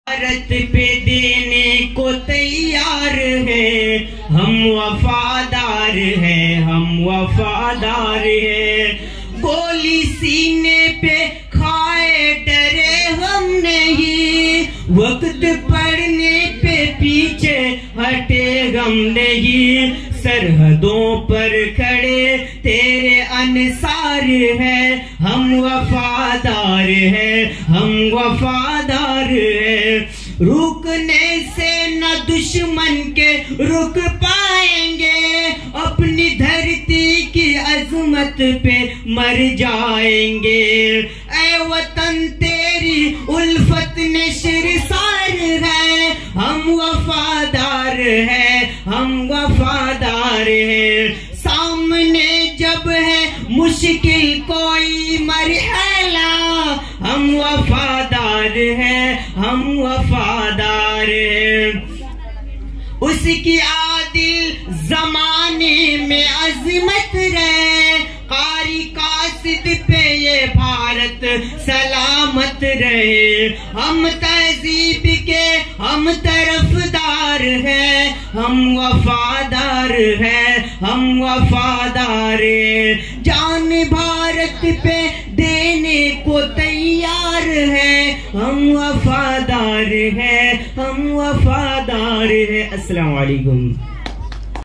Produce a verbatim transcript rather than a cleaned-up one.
भारत पे देने को तैयार है, हम वफादार हैं, हम वफादार हैं। गोली सीने पे खाए डरे हम नहीं, वक्त पड़ने पे पीछे हटे हम नहीं। सरहदों पर खड़े तेरे अनुसार है, हम वफादार हैं, हम वफादार हैं। रुकने से न दुश्मन के रुक पाएंगे, अपनी धरती की अजमत पे मर जाएंगे। ऐ वतन तेरी उल्फत ने शिरसार है, हम वफादार हैं, हम वफादार हैं। सामने जब है मुश्किल कोई मरहला, हम वफादार हैं, हम वफादार हैं। उसकी आदिल जमाने में अजमत रहे, कारी कासिद पे ये भारत सलामत रहे। हम तहजीब के हम तरफदार हैं, हम वफादार हैं, हम वफादार हैं। जान भारत पे देने को तैयार है, हम वफादार हैं, हम वफादार हैं। अस्सलाम वालेकुम।